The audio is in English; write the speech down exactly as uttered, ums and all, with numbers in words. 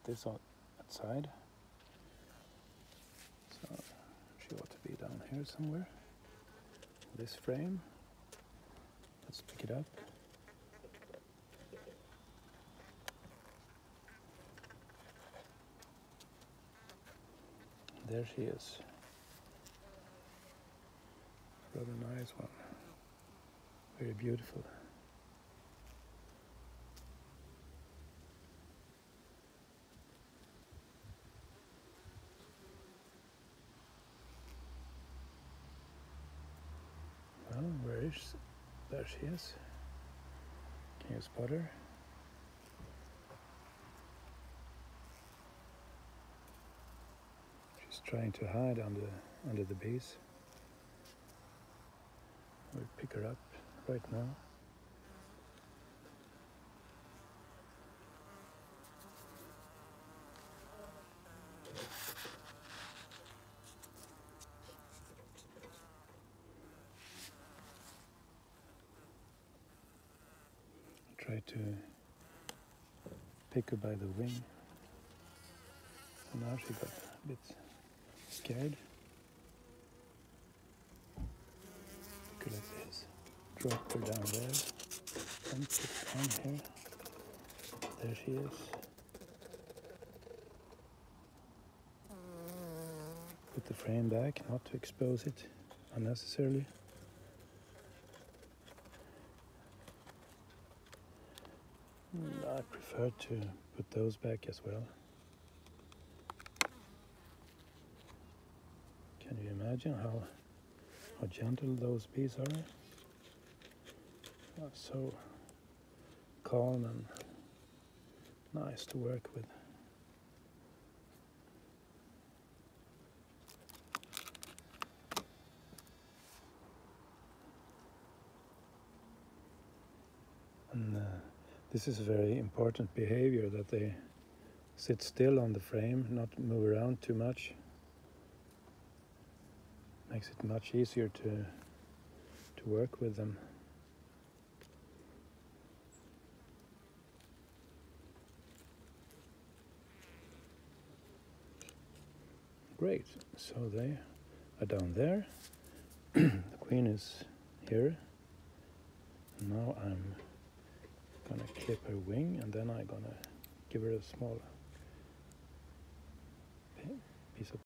put this on that side. So she ought to be down here somewhere. This frame. Let's pick it up. There she is. Rather nice one. Very beautiful. Well, where is she? There she is. Can you spot her? She's trying to hide under under the base. We'll pick her up right now. Try to pick her by the wing. So now she got a bit scared. Pick her like this. Drop her down there. And put her on here. There she is. Put the frame back, not to expose it unnecessarily. I prefer to put those back as well. Can you imagine how how gentle those bees are? Are so calm and nice to work with. And uh, this is a very important behavior, that they sit still on the frame, not move around too much. Makes it much easier to to work with them. Great, so they are down there. The queen is here. Now I'm gonna clip her wing, and then I'm gonna give her a small piece of